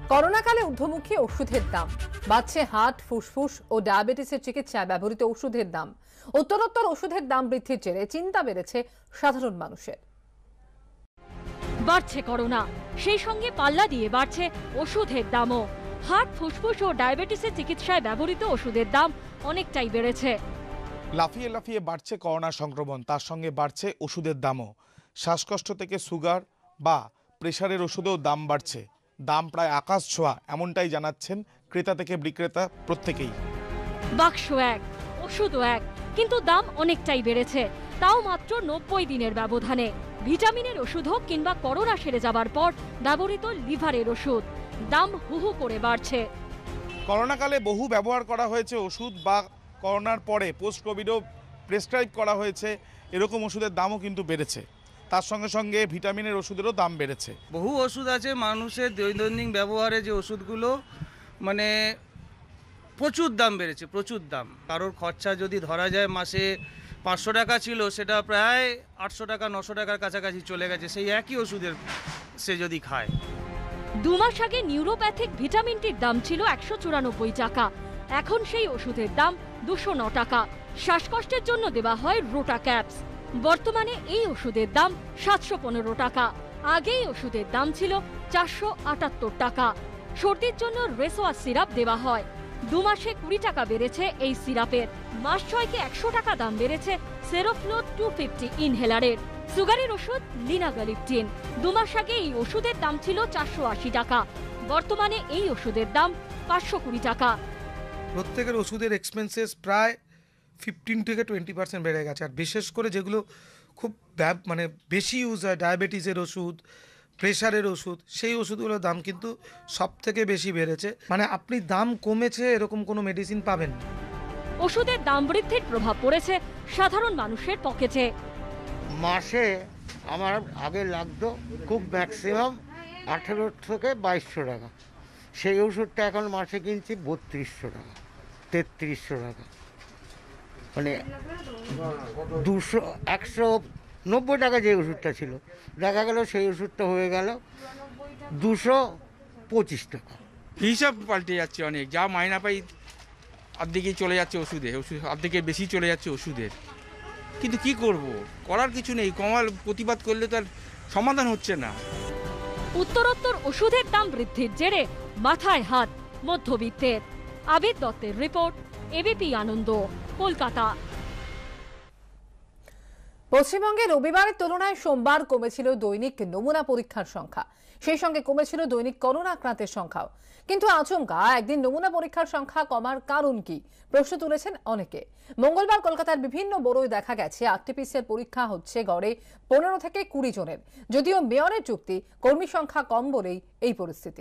করোনাকালে ঊর্ধ্বমুখী ওষুধের দাম বাড়ছে। হার্ট, ফুসফুস ও ডায়াবেটিসের চিকিৎসায় ব্যবহৃত ওষুধের দাম। উত্তরোত্তর ওষুধের দাম বৃদ্ধির জেরে চিন্তা বেড়েছে সাধারণ মানুষের। বাড়ছে করোনা, সেই সঙ্গে পাল্লা দিয়ে বাড়ছে ওষুধের দামও। হার্ট, ফুসফুস ও ডায়াবেটিসের চিকিৎসায় ব্যবহৃত ওষুধের দাম অনেকটাই বেড়েছে। লাফিয়ে লাফিয়ে বাড়ছে করোনা সংক্রমণ, তার সঙ্গে বাড়ছে ওষুধের দামও। শ্বাসকষ্ট থেকে সুগার বা প্রেশারের ওষুধেও দাম বাড়ছে। দাম প্রায় আকাশ ছোঁয়া, এমনটাই জানাচ্ছেন ক্রেতা থেকে বিক্রেতা প্রত্যেকেই। বাক্স এক, ওষুধও এক, কিন্তু দাম অনেকটাই বেড়েছে, তাও মাত্র 90 দিনের ব্যবধানে। ভিটামিনের ওষুধ হোক কিংবা করোনা সেরে যাবার পর ব্যবহৃত লিভারের ওষুধ, দাম হুহু করে বাড়ছে। করোনাকালে বহু ব্যবহার করা হয়েছে ওষুধ, বা করোনার পরে পোস্ট কোভিডও প্রেসক্রাইব করা হয়েছে, এরকম ওষুধের দামও কিন্তু বেড়েছে। তার সঙ্গে সঙ্গে ভিটামিনের ওষুধেরও দাম বেড়েছে। বহু ওষুধ আছে মানুষের দৈনন্দিন ব্যবহারে, যে ওষুধগুলো মানে প্রচুর দাম বেড়েছে, প্রচুর দাম। কারোর খরচা যদি ধরা যায় মাসে 500 টাকা ছিল, সেটা প্রায় 800 টাকা 900 টাকার কাছাকাছি চলে গেছে সেই একই ওষুধের সে যদি খায়। 2 মাস আগে নিউরোপ্যাথিক ভিটামিনটির দাম ছিল 194 টাকা, এখন সেই ওষুধের দাম 209 টাকা। শ্বাসকষ্টের জন্য দেওয়া হয় রোটা ক্যাপস, বর্তমানে এই ওষুধের দাম 715 টাকা। আগে এই ওষুধের দাম ছিল 478 টাকা। সর্দির জন্য রেসোয়া সিরাপ দেওয়া হয়, 2 মাসে 20 টাকা বেড়েছে এই সিরাপের। মাস 6কে 100 টাকা দাম বেড়েছে সেরোফ্লো 250 ইনহেলারের। সুগারের ওষুধ লিনাগালিপটিন, 2 মাস আগে এই ওষুধের দাম ছিল 480 টাকা, বর্তমানে এই ওষুধের দাম 520 টাকা। প্রত্যেকের ওষুধের এক্সপেন্সেস প্রায় 15 থেকে 20% বেড়ে গেছে। আর বিশেষ করে যেগুলো খুব মানে বেশি ইউজ হয়, ডায়াবেটিসের ওষুধ, প্রেশারের ওষুধ, সেই ওষুধগুলোর দাম কিন্তু সব থেকে বেশি বেড়েছে। মানে আপনি দাম কমেছে এরকম কোনো মেডিসিন পাবেন না। ওষুধের দাম বৃদ্ধির প্রভাব পড়েছে সাধারণ মানুষের পকেটে। মাসে আমার আগে লাগতো খুব ম্যাক্সিমাম 18 থেকে 2200 টাকা, সেই ওষুধটা এখন মাসে কিনছি 3200 টাকা 3300 টাকা, মানে 190 টাকা যে ওষুধটা ছিল, দেখা গেল সেই ওষুধটা হয়ে গেল 225 টাকা। হিসাব পাল্টে যাচ্ছে অনেক, যা মাইনা পাই অর্ধেকেই চলে যাচ্ছে ওষুধে, অর্ধেকের বেশি চলে যাচ্ছে ওষুধের। কিন্তু কি করব, করার কিছু নেই, প্রতিবাদ করলে তো আর সমাধান হচ্ছে না। উত্তরোত্তর ওষুধের দাম বৃদ্ধির জেরে মাথায় হাত মধ্যবিত্তের। আবির দত্তের রিপোর্ট, এবিপি আনন্দ, কলকাতা। পশ্চিমবঙ্গে রবিবারের তুলনায় সোমবার কমেছিল দৈনিক নমুনা পরীক্ষার সংখ্যা, সেই সঙ্গে কমেছিল দৈনিক করোনা আক্রান্তের সংখ্যাও। কিন্তু আচমকা একদিন নমুনা পরীক্ষার সংখ্যা কমার কারণ কি, প্রশ্ন তুলেছেন অনেকে। মঙ্গলবার কলকাতার বিভিন্ন বড়োয় দেখা গেছে আরটিপিসিআর পরীক্ষা হচ্ছে গড়ে 15 থেকে 20 জনের। যদিও মেয়রের যুক্তি, কর্মী সংখ্যা কম বলেই এই পরিস্থিতি।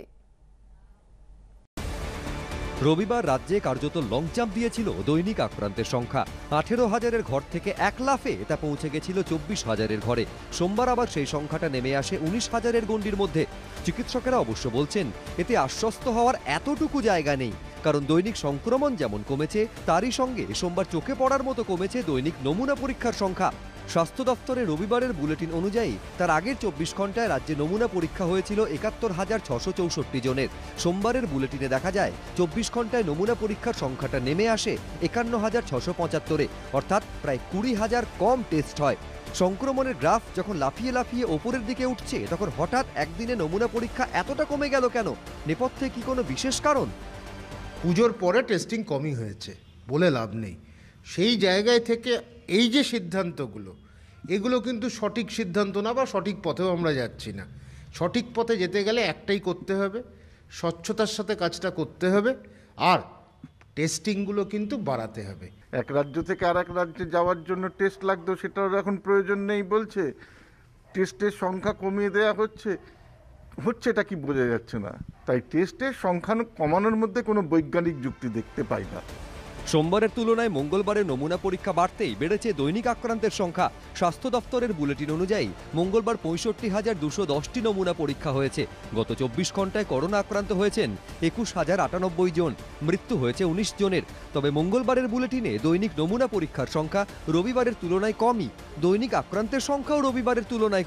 রবিবার রাজ্যে কার্যত লংজাম্প দিয়েছিল দৈনিক আক্রান্তের সংখ্যা। 18,000-এর ঘর থেকে 1 লাফে তা পৌঁছে গেছিল 24,000-এর ঘরে। সোমবার আবার সেই সংখ্যাটা নেমে আসে 19,000-এর গণ্ডির মধ্যে। চিকিৎসকেরা অবশ্য বলছেন এতে আশ্বস্ত হওয়ার এতটুকু জায়গা নেই, কারণ দৈনিক সংক্রমণ যেমন কমেছে, তারই সঙ্গে সোমবার চোখে পড়ার মতো কমেছে দৈনিক নমুনা পরীক্ষার সংখ্যা। স্বাস্থ্য দফতরের রবিবারের বুলেটিন অনুযায়ী তার আগের 24 ঘন্টায় রাজ্যে নমুনা পরীক্ষা হয়েছিল 71,664 জনের। সোমবারের বুলেটিনে দেখা যায় 24 ঘন্টায় নমুনা পরীক্ষার সংখ্যাটা নেমে আসে 51,675-এ, অর্থাৎ প্রায় 20,000 কম টেস্ট হয়। সংক্রমণের গ্রাফ যখন লাফিয়ে লাফিয়ে ওপরের দিকে উঠছে, তখন হঠাৎ একদিনে নমুনা পরীক্ষা এতটা কমে গেল কেন? নেপথ্যে কি কোনো বিশেষ কারণ? পুজোর পরে টেস্টিং কমই হয়েছে বলে লাভ নেই। সেই জায়গায় থেকে এই যে সিদ্ধান্তগুলো, এগুলো কিন্তু সঠিক সিদ্ধান্ত না, বা সঠিক পথেও আমরা যাচ্ছি না। সঠিক পথে যেতে গেলে একটাই করতে হবে, স্বচ্ছতার সাথে কাজটা করতে হবে, আর টেস্টিংগুলো কিন্তু বাড়াতে হবে। এক রাজ্য থেকে আর এক রাজ্যে যাওয়ার জন্য টেস্ট লাগতো, সেটার এখন প্রয়োজন নেই বলছে। টেস্টের সংখ্যা কমিয়ে দেওয়া হচ্ছে, এটা কি বোঝা যাচ্ছে না। তাই টেস্টের সংখ্যা কমানোর মধ্যে কোনো বৈজ্ঞানিক যুক্তি দেখতে পাই না। সোমবারের তুলনায় মঙ্গলবারের নমুনা পরীক্ষা বাড়তেই বেড়েছে দৈনিক আক্রান্তের সংখ্যা। স্বাস্থ্য দফতরের বুলেটিন অনুযায়ী মঙ্গলবার 65,210টি নমুনা পরীক্ষা হয়েছে। গত 24 ঘন্টায় করোনা আক্রান্ত হয়েছেন 21,098 জন, মৃত্যু হয়েছে 19 জনের। তবে মঙ্গলবারের বুলেটিনে দৈনিক নমুনা পরীক্ষার সংখ্যা রবিবারের তুলনায় কমই, দৈনিক আক্রান্তের সংখ্যাও রবিবারের তুলনায় কম।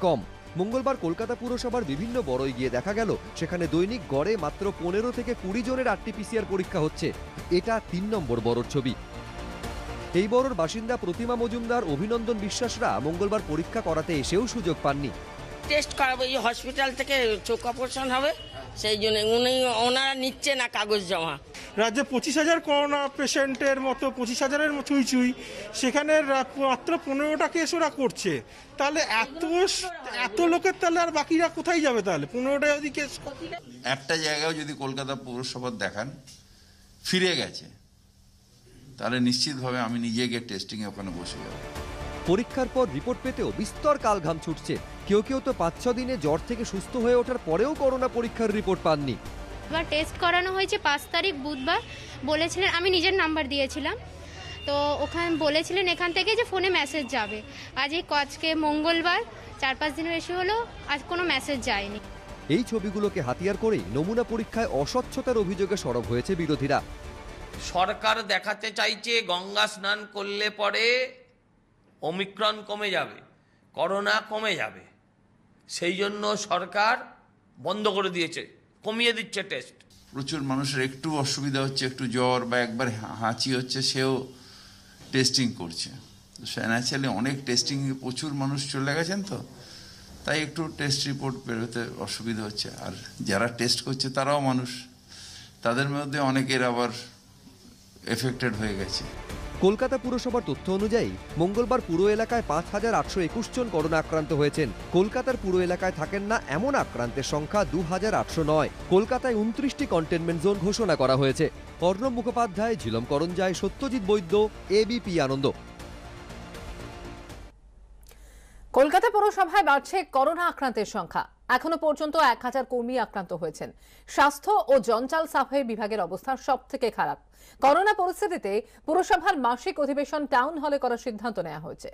মঙ্গলবার কলকাতা পুরসভার বিভিন্ন বড়ই গিয়ে দেখা গেল সেখানে দৈনিক গড়ে মাত্র 15 থেকে 20 জনের RT-PCR পরীক্ষা হচ্ছে। এটা 3 নম্বর বড়র ছবি। এই বড়র বাসিন্দা প্রতিমা মজুমদার, অভিনন্দন বিশ্বাসরা মঙ্গলবার পরীক্ষা করাতে এসেও সুযোগ পাননি। টেস্ট করাবো, এই হসপিটাল থেকে চোখ অপারেশন হবে, সেই জন্য ওনারা নিচ্ছে না কাগজ জমা। রাজ্যে 25,000 করোনা পেশেন্টের মতো 25,000-এর ছুঁই ছুঁই, সেখানে মাত্র 15টা কেস ওরা করছে। তাহলে এত লোকের তাহলে আর বাকিরা কোথায় যাবে? তাহলে 15টা যদি কেস, একটা জায়গায় যদি কলকাতা পৌরসভার দেখান ফিরে গেছে, তাহলে নিশ্চিতভাবে আমি নিজে গিয়ে টেস্টিংয়ে ওখানে বসে যাব। পরীক্ষার পর রিপোর্ট পেতেও বিস্তর কালঘাম ছুটছে। কেউ কেউ তো 5-6 দিনে জ্বর থেকে সুস্থ হয়ে ওঠার পরেও করোনা পরীক্ষার রিপোর্ট পাননি। এবার টেস্ট করানো হয়েছে 5 তারিখ বুধবার, বলেছিলেন, আমি নিজের নাম্বার দিয়েছিলাম, তো ওখানে বলেছিলেন এখান থেকে যে ফোনে মেসেজ যাবে। আজকে মঙ্গলবার, 4-5 দিনের বেশি হলো, আজ কোনো মেসেজ যায়নি। এই ছবিগুলোকে হাতিয়ার করেই নমুনা পরীক্ষায় অস্বচ্ছতার অভিযোগে সরব হয়েছে বিরোধীরা। সরকার দেখাতে চাইছে গঙ্গা স্নান করলে পরে ওমিক্রন কমে যাবে, করোনা কমে যাবে, সেই জন্য সরকার বন্ধ করে দিয়েছে, কমিয়ে দিচ্ছে টেস্ট। প্রচুর মানুষের একটু অসুবিধা হচ্ছে, একটু জ্বর বা একবার হাঁচি হচ্ছে, সেও টেস্টিং করছে। ন্যাচারালি অনেক টেস্টিংয়ে প্রচুর মানুষ চলে গেছেন, তো তাই একটু টেস্ট রিপোর্ট বেরোতে অসুবিধা হচ্ছে। আর যারা টেস্ট করছে তারাও মানুষ, তাদের মধ্যে অনেকের আবার এফেক্টেড হয়ে গেছে। কলকাতা পুরসভার তথ্য অনুযায়ী মঙ্গলবার পুরো এলাকায় 5,821 জন করোনা আক্রান্ত হয়েছেন। কলকাতার পুরো এলাকায় থাকেন না এমন আক্রান্তের সংখ্যা 2,809। কলকাতায় 29টি কন্টেনমেন্ট জোন ঘোষণা করা হয়েছে। অর্ণব মুখোপাধ্যায়, ঝিলম করঞ্জায়, সত্যজিৎ বৈদ্য, এবিপি আনন্দ। কলকাতা পৌরসভায় বাড়ছে করোনা আক্রান্তের সংখ্যা। এখনো পর্যন্ত 1000 কর্মী আক্রান্ত হয়েছেন। স্বাস্থ্য ও জঞ্জাল সাফাই বিভাগের অবস্থা সবথেকে খারাপ। করোনা পরিস্থিতিতে পুরসভার মাসিক অধিবেশন টাউন হলে করার সিদ্ধান্ত নেওয়া হয়েছে।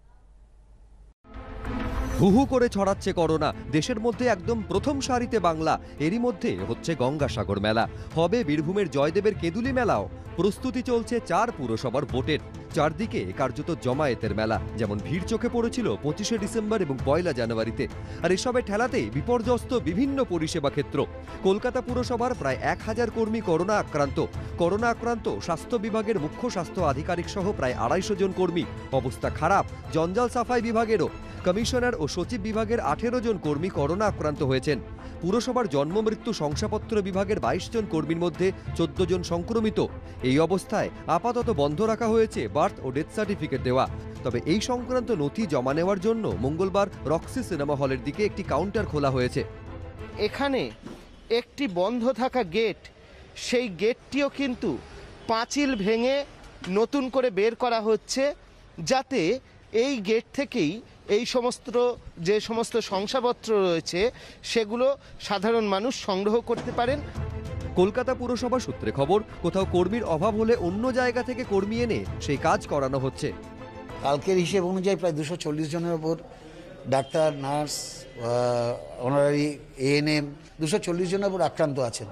হু হু করে ছড়াচ্ছে করোনা। দেশের মধ্যে একদম প্রথম সারিতে বাংলা। এরই মধ্যে হচ্ছে গঙ্গাসাগর মেলা, হবে বীরভূমের জয়দেবের কেঁদুলি মেলাও। প্রস্তুতি চলছে 4 পুরসভার ভোটের। চারদিকে কার্যত জমায়েতের মেলা। যেমন ভিড় চোখে পড়েছিল 25শে ডিসেম্বর এবং 1 জানুয়ারিতে। আর এসবের ঠেলাতেই বিপর্যস্ত বিভিন্ন পরিষেবা ক্ষেত্র। কলকাতা পুরসভার প্রায় 1000 কর্মী করোনা আক্রান্ত স্বাস্থ্য বিভাগের মুখ্য স্বাস্থ্য আধিকারিক সহ প্রায় 250 জন কর্মী। অবস্থা খারাপ জঞ্জাল সাফাই বিভাগেরও। কমিশনার ও সচিব বিভাগের 18 জন কর্মী করোনা আক্রান্ত হয়েছেন। পুরসভার জন্ম মৃত্যু শংসাপত্র বিভাগের 22 জন কর্মীর মধ্যে 14 জন সংক্রমিত। এই অবস্থায় আপাতত বন্ধ রাখা হয়েছে বার্থ ও ডেথ সার্টিফিকেট দেওয়া। তবে এই সংক্রান্ত নথি জমা নেওয়ার জন্য মঙ্গলবার রক্সি সিনেমা হলের দিকে একটি কাউন্টার খোলা হয়েছে। এখানে একটি বন্ধ থাকা গেট, সেই গেটটিও কিন্তু পাঁচিল ভেঙে নতুন করে বের করা হচ্ছে, যাতে এই গেট থেকেই এই যে সমস্ত শংসাপত্র রয়েছে সেগুলো সাধারণ মানুষ সংগ্রহ করতে পারেন। কলকাতা পুরসভা সূত্রে খবর, কোথাও কর্মীর অভাব হলে অন্য জায়গা থেকে কর্মী এনে সেই কাজ করানো হচ্ছে। কালকের হিসেব অনুযায়ী প্রায় 240 জনের ওপর ডাক্তার, নার্স, অনারারি ANM 240 জনের ওপর আক্রান্ত আছেন।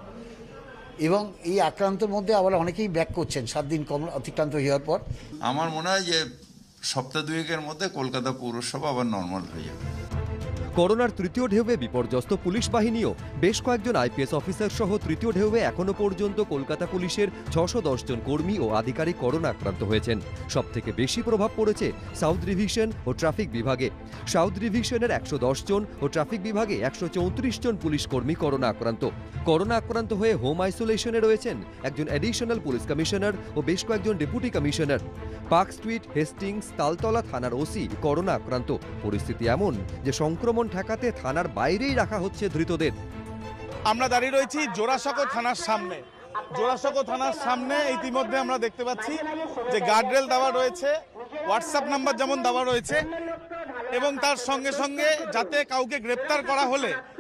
এবং এই আক্রান্তের মধ্যে আবার অনেকেই ব্যাক করছেন 7 দিন কম অতিক্রান্ত হওয়ার পর। আমার মনে হয় যে সপ্তাহ 2-এর মধ্যে কলকাতা পৌরসভা আবার নর্মাল হয়ে যাবে। করোনার তৃতীয় ঢেউয়ে বিপর্যস্ত পুলিশ বাহিনীও। বেশ কয়েকজন IPS অফিসার সহ তৃতীয় ঢেউয়ে এখনো পর্যন্ত কলকাতা পুলিশের 610 জন কর্মী ও আধিকারিক করোনা আক্রান্ত হয়েছেন। সবথেকে বেশি প্রভাব পড়েছে সাউথ ডিভিশন ও ট্রাফিক বিভাগে। সাউথ ডিভিশনের 110 জন ও ট্রাফিক বিভাগে 134 জন পুলিশ কর্মী করোনা আক্রান্ত হয়ে হোম আইসোলেশনে রয়েছেন একজন অ্যাডিশনাল পুলিশ কমিশনার ও বেশ কয়েকজন deputy commissioner. Park Street, Hastings, Taltala থানার OC করোনা আক্রান্ত। পরিস্থিতি এমন যে সংক্রমণ ঠেকাতে থানার বাইরেই রাখা হচ্ছে ধৃতদের। আমরা দাঁড়িয়ে রয়েছি জোড়াসাঁকো থানার সামনে। জোড়াসাঁকো থানার সামনে ইতিমধ্যে আমরা দেখতে পাচ্ছি যে গার্ডরেল দেওয়া রয়েছে, হোয়াটসঅ্যাপ নাম্বার যেমন দেওয়া রয়েছে, এবং তার সঙ্গে সঙ্গে যাতে কাউকে গ্রেপ্তার করা হলে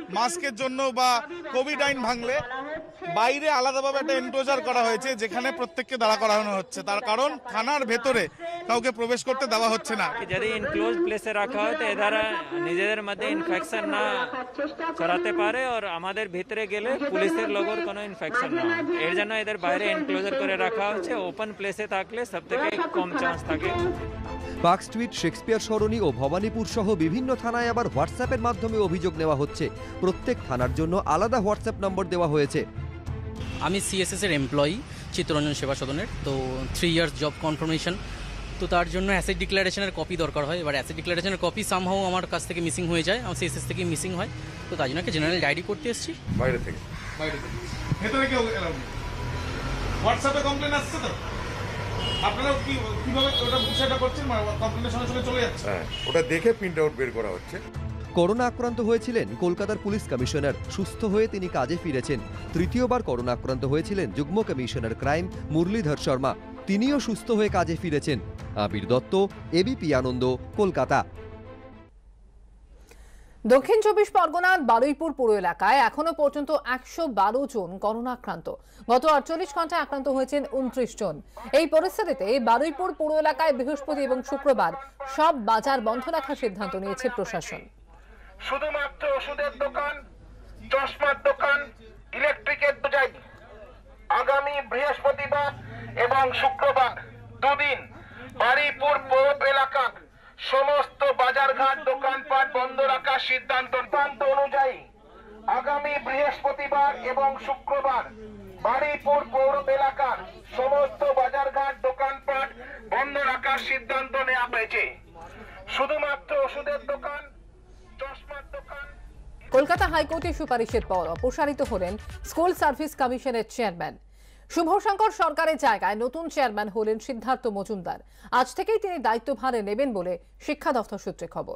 মাস্কের জন্য বা কোভিড আইন ভাঙলে বাইরে আলাদাভাবে একটা এনক্লোজার করা হয়েছে, যেখানে প্রত্যেককে দাঁড়া করানো হচ্ছে। তার কারণ থানার ভেতরে কাউকে প্রবেশ করতে দেওয়া হচ্ছে না। যদি ইনক্লোজ প্লেসে রাখা হয় তো এরা নিজেদের মধ্যে ইনফেকশন না ছড়াতে পারে, আর আমাদের ভিতরে গেলে পুলিশের লোকের কোনো ইনফেকশন না হয়। এর জন্য এদের বাইরে এনক্লোজার করে রাখা হচ্ছে। ওপেন প্লেসে থাকলে সব থেকে কম চান্স থাকে। পার্ক স্ট্রিট, শেক্সপিয়ার সরণি ও ভবানীপুর সহ বিভিন্ন থানায় আবার হোয়াটসঅ্যাপের মাধ্যমে অভিযোগ নেওয়া হচ্ছে। প্রত্যেক থানার জন্য আলাদা হোয়াটসঅ্যাপ নম্বর দেওয়া হয়েছে। আমি সিএসএস এর এমপ্লয়ি চিত্তরঞ্জন সেবা সদনের, তো 3 ইয়ার্স জব কনফার্মেশন, তো তার জন্য অ্যাসেট ডিক্লারেশনের কপি দরকার হয়। এবার অ্যাসেট ডিক্লারেশনের কপি সামহাও আমার কাছ থেকে মিসিং হয়ে যায়, আমার সিএসএস থেকে মিসিং হয়, তো তার জন্য একটা জেনারেল ডায়েরি করতে এসেছি বাইরে থেকে। ভেতরে কেউ হোয়াটসঅ্যাপে কমপ্লেন আসছে তো আপনারা কিভাবে ওটা বিষয়টা করছেন? কমপ্লেনের সঙ্গে সঙ্গে চলে যাচ্ছে? হ্যাঁ, ওটা দেখে প্রিন্ট আউট বের করা হচ্ছে। করোনা আক্রান্ত হয়েছিলেন কলকাতার পুলিশ কমিশনার, সুস্থ হয়ে তিনি কাজে ফিরেছেন। তৃতীয়বার করোনা আক্রান্ত হয়েছিলেন যুগ্ম কমিশনার ক্রাইম মুরলীধর শর্মা, তিনিও সুস্থ হয়ে কাজে ফিরেছেন। আবির দত্ত, এবিপি আনন্দ, কলকাতা। দক্ষিণ 24 পরগনার বারুইপুর পুর এলাকায় এখনো পর্যন্ত 112 জন করোনা আক্রান্ত। গত 48 ঘন্টায় আক্রান্ত হয়েছেন 29 জন। এই পরিস্থিতিতে বারুইপুর পুর এলাকায় বৃহস্পতি এবং শুক্রবার সব বাজার বন্ধ রাখার সিদ্ধান্ত নিয়েছে প্রশাসন। শুধুমাত্র ওষুধের দোকান, চশমার দোকান, ইলেকট্রিকের দোকান আগামী বৃহস্পতিবার এবং শুক্রবার দুদিন বারুইপুর পৌর এলাকার সমস্ত বাজারঘাট দোকানপাট বন্ধ রাখার সিদ্ধান্ত অনুযায়ী আগামী বৃহস্পতিবার এবং শুক্রবার বারুইপুর পৌর এলাকার সমস্ত বাজারঘাট দোকানপাট বন্ধ রাখার সিদ্ধান্ত নেওয়া হয়েছে। শুধুমাত্র ওষুধের দোকান, চশমার দোকান। কলকাতা হাইকোর্টের সুপারিশের পর অপসারিত হলেন স্কুল সার্ভিস কমিশনের চেয়ারম্যান। শুভশঙ্কর সরকারের জায়গায় নতুন চেয়ারম্যান হলেন সিদ্ধার্থ মজুমদার। আজ থেকেই তিনি দায়িত্বভার নেবেন বলে শিক্ষা দফতর সূত্রে খবর।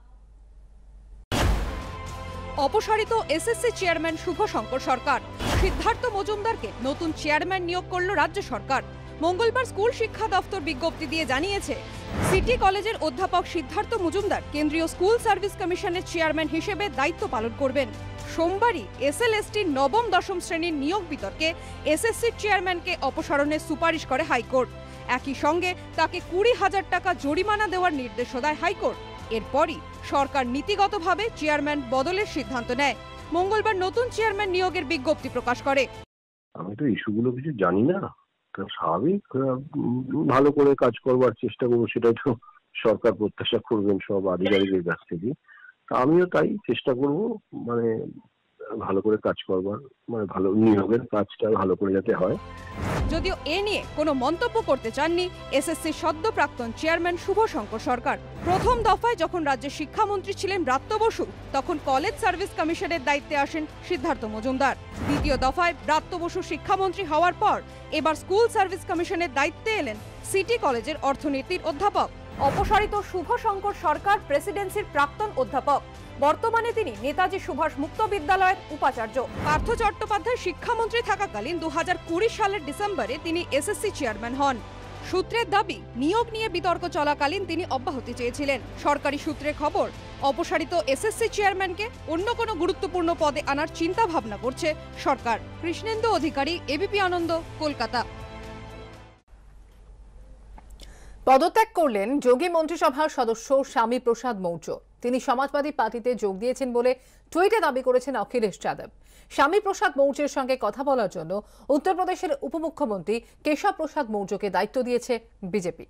অপসারিত এসএসসি চেয়ারম্যান শুভশঙ্কর সরকার, সিদ্ধার্থ মজুমদারকে নতুন চেয়ারম্যান নিয়োগ করল রাজ্য সরকার। মঙ্গলবার স্কুল শিক্ষা দফতর বিজ্ঞপ্তি দিয়ে জানিয়েছে, সিটি কলেজের অধ্যাপক সিদ্ধার্থ মজুমদার কেন্দ্রীয় স্কুল সার্ভিস কমিশনের চেয়ারম্যান হিসেবে দায়িত্ব পালন করবেন। সোমবারই এসএলএসটির নবম দশম শ্রেণীর নিয়োগ বিতর্কে এসএসসির চেয়ারম্যানকে অপসারণের সুপারিশ করে হাইকোর্ট। একই সঙ্গে তাকে 20,000 টাকা জরিমানা দেওয়ার নির্দেশও দেয় হাইকোর্ট। এরপরই সরকার নীতিগতভাবে চেয়ারম্যান বদলের সিদ্ধান্ত নেয়। মঙ্গলবার নতুন চেয়ারম্যান নিয়োগের বিজ্ঞপ্তি প্রকাশ করে। আমি তো ইস্যুগুলো কিছু জানি না, তো স্বাভাবিক ভালো করে কাজ করবার চেষ্টা করবো, সেটাই তো সরকার প্রত্যাশা করবেন সব আধিকারিকের কাছ থেকে। আমিও তাই চেষ্টা করব, মানে ভালো করে কাজ করবার, মানে ভালো নিয়োগের কাজটা ভালো করে যাতে হয়। যদিও এ নিয়ে কোনো মন্তব্য করতে চাননি এসএসসি সদ্য প্রাক্তন চেয়ারম্যান শুভশঙ্কর সরকার। প্রথম দফায় যখন রাজ্যের শিক্ষামন্ত্রী ছিলেন ব্রাত্য বসু, তখন কলেজ সার্ভিস কমিশনের দায়িত্বে আসেন সিদ্ধার্থ মজুমদার। দ্বিতীয় দফায় ব্রাত্য বসু শিক্ষামন্ত্রী হওয়ার পর এবার স্কুল সার্ভিস কমিশনের দায়িত্বে এলেন সিটি কলেজের অর্থনীতির অধ্যাপক। অপসারিত শুভশঙ্কর সরকার প্রেসিডেন্সির প্রাক্তন অধ্যাপক। বর্তমানে তিনি নেতাজি সুভাষ মুক্ত বিদ্যালয়ের উপাচার্য। পার্থ চট্টোপাধ্যায় শিক্ষামন্ত্রী থাকাকালীন 2020 সালের ডিসেম্বরে তিনি এসএসসি চেয়ারম্যান হন। সূত্রের দাবি, নিয়োগ নিয়ে বিতর্ক চলাকালীন তিনি অব্যাহতি চেয়েছিলেন। সরকারি সূত্রে খবর, অপসারিত এসএসসি চেয়ারম্যানকে অন্য কোনো গুরুত্বপূর্ণ পদে আনার চিন্তা ভাবনা করছে সরকার। কৃষ্ণেন্দু অধিকারী, এবিপি আনন্দ, কলকাতা। পদত্যাগ করলেন যোগী মন্ত্রিসভার সদস্য স্বামী প্রসাদ মৌর্য। তিনি সমাজবাদী পার্টিতে যোগ দিয়েছেন বলে টুইটে দাবি করেছেন অখিলেশ যাদব। স্বামী প্রসাদ মৌর্যের সঙ্গে কথা বলার জন্য উত্তরপ্রদেশের উপমুখ্যমন্ত্রী কেশব প্রসাদ মৌর্যকে দায়িত্ব দিয়েছে বিজেপি।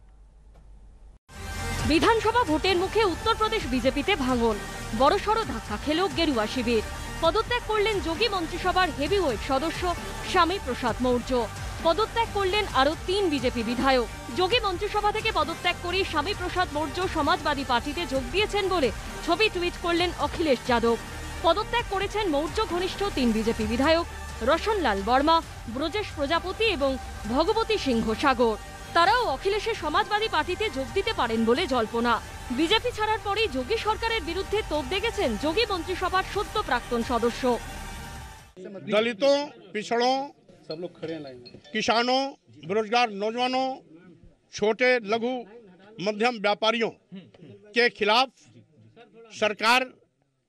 বিধানসভা ভোটের মুখে উত্তরপ্রদেশ বিজেপিতে ভাঙন, বড়সড় ধাক্কা খেল গেরুয়া শিবির। পদত্যাগ করলেন যোগী মন্ত্রিসভার হেভিওয়েট সদস্য স্বামী প্রসাদ মৌর্য। পদত্যাগ করলেন আরও 3 বিজেপি বিধায়ক। যোগী মন্ত্রিসভা থেকে পদত্যাগ করে স্বামী প্রসাদ মৌর্য সমাজবাদী পার্টিতে যোগ দিয়েছেন বলে ছবি টুইট করলেন অখিলেশ যাদব। পদত্যাগ করেছেন মৌর্য ঘনিষ্ঠ 3 বিজেপি বিধায়ক রোশনলাল বর্মা, ব্রজেশ প্রজাপতি এবং ভগবতী সিংহ সাগর। তারাও অখিলেশের সমাজবাদী পার্টিতে যোগ দিতে পারেন বলে জল্পনা। বিজেপি ছাড়ার পরেই যোগী সরকারের বিরুদ্ধে তোপ দেখেছেন যোগী মন্ত্রিসভার সদ্য প্রাক্তন সদস্য। दलितों, पिछड़ों, किसानों, बेरोजगार नौजवानों, छोटे लघु मध्यम व्यापारियों के खिलाफ सरकार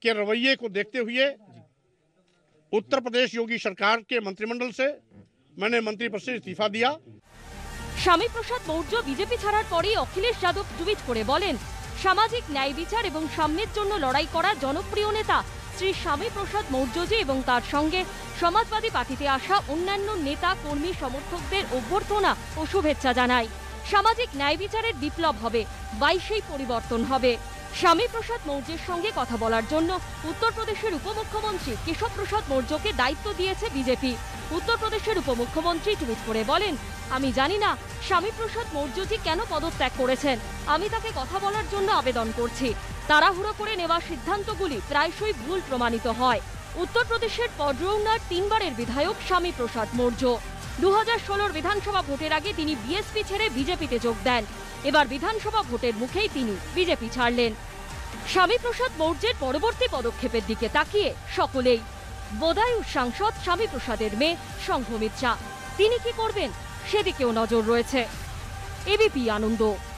के रवैये को देखते हुए उत्तर प्रदेश योगी सरकार के मंत्रिमंडल से मैंने मंत्री पद से इस्तीफा दिया। স্বামী প্রসাদ মৌর্য বিজেপি ছাড়ার পরেই অখিলেশ যাদব টুইট করে বলেন, সামাজিক ন্যায় বিচার এবং সাম্যের জন্য লড়াই করা জনপ্রিয় নেতা শ্রী স্বামী প্রসাদ মৌর্যজি এবং তার সঙ্গে সমাজবাদী পার্টিতে আসা অন্যান্য নেতা কর্মী সমর্থকদের অভ্যর্থনা ও শুভেচ্ছা জানাই। সামাজিক ন্যায় বিচারের বিপ্লব হবে, 22 পরিবর্তন হবে। স্বামী প্রসাদ মৌর্যের সঙ্গে কথা বলার জন্য উত্তরপ্রদেশের উপমুখ্যমন্ত্রী কেশব প্রসাদ মৌর্যকে দায়িত্ব দিয়েছে বিজেপি। উত্তরপ্রদেশের উপমুখ্যমন্ত্রী টুইট করে বলেন, আমি জানি না স্বামী প্রসাদ মৌর্যজি কেন পদত্যাগ করেছেন, আমি তাকে কথা বলার জন্য আবেদন করছি। তাড়াহুড়ো করে নেওয়া সিদ্ধান্তগুলি প্রায়শই ভুল প্রমাণিত হয়। উত্তরপ্রদেশের পডরৌনার 3বারের বিধায়ক স্বামী প্রসাদ মৌর্য 2016 বিধানসভা ভোটের আগে তিনি বিএসপি ছেড়ে বিজেপিতে যোগ দেন। এবার বিধানসভা ভোটের মুখেই তিনি বিজেপি ছাড়লেন। স্বামী প্রসাদ মৌর্যের পরবর্তী পদক্ষেপের দিকে তাকিয়ে সকলেই। বদায়ুর সাংসদ স্বামী প্রসাদের মেয়ে সংঘমিত্রা, তিনি কি করবেন সেদিকেও নজর রয়েছে। এবিপি আনন্দ।